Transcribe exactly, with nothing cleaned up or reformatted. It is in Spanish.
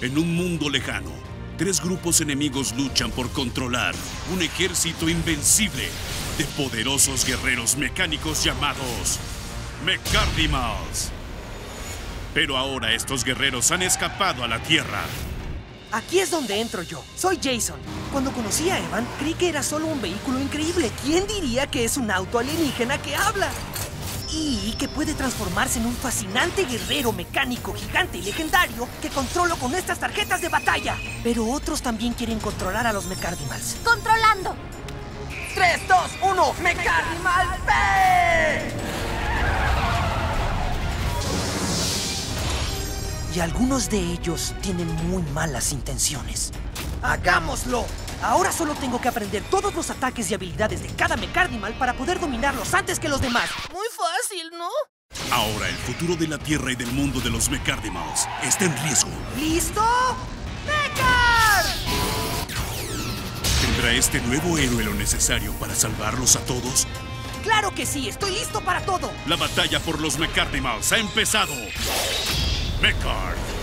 En un mundo lejano, tres grupos enemigos luchan por controlar un ejército invencible de poderosos guerreros mecánicos llamados Mechardimals. Pero ahora estos guerreros han escapado a la Tierra. Aquí es donde entro yo. Soy Jason. Cuando conocí a Evan, creí que era solo un vehículo increíble. ¿Quién diría que es un auto alienígena que habla? Y que puede transformarse en un fascinante guerrero mecánico gigante y legendario que controlo con estas tarjetas de batalla. Pero otros también quieren controlar a los Mechardimals. ¡Controlando! ¡tres, dos, uno! ¡Mecardimal B! Y algunos de ellos tienen muy malas intenciones. ¡Hagámoslo! Ahora solo tengo que aprender todos los ataques y habilidades de cada Mecardimal para poder dominarlos antes que los demás. Muy fácil, ¿no? Ahora el futuro de la Tierra y del mundo de los Mechardimals está en riesgo. ¿Listo? ¡Mechar! ¿Tendrá este nuevo héroe lo necesario para salvarlos a todos? ¡Claro que sí! ¡Estoy listo para todo! La batalla por los Mechardimals ha empezado. Mechard.